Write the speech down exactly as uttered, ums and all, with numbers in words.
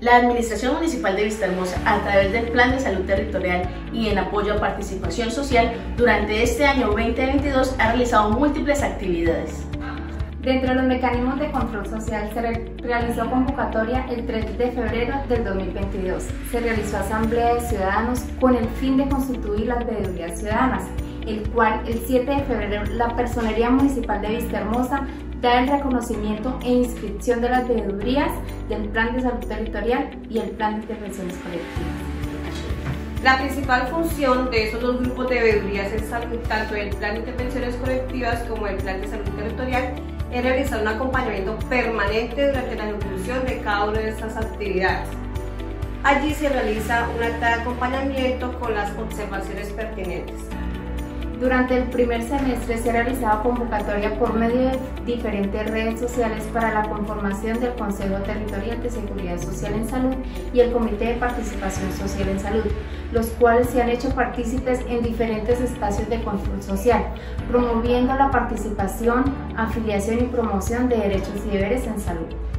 La Administración Municipal de Vistahermosa, a través del Plan de Salud Territorial y en apoyo a participación social, durante este año veinte veintidós ha realizado múltiples actividades. Dentro de los mecanismos de control social se re realizó convocatoria el tres de febrero del dos mil veintidós. Se realizó asamblea de ciudadanos con el fin de constituir las veedurías ciudadanas, el cual el siete de febrero la Personería Municipal de Vistahermosa da el reconocimiento e inscripción de las veedurías del Plan de Salud Territorial y el Plan de Intervenciones Colectivas. La principal función de esos dos grupos de veedurías en salud, tanto el Plan de Intervenciones Colectivas como el Plan de Salud Territorial, es realizar un acompañamiento permanente durante la ejecución de cada una de estas actividades. Allí se realiza un acta de acompañamiento con las observaciones pertinentes. Durante el primer semestre se ha realizado convocatoria por medio de diferentes redes sociales para la conformación del Consejo Territorial de Seguridad Social en Salud y el Comité de Participación Social en Salud, los cuales se han hecho partícipes en diferentes espacios de control social, promoviendo la participación, afiliación y promoción de derechos y deberes en salud.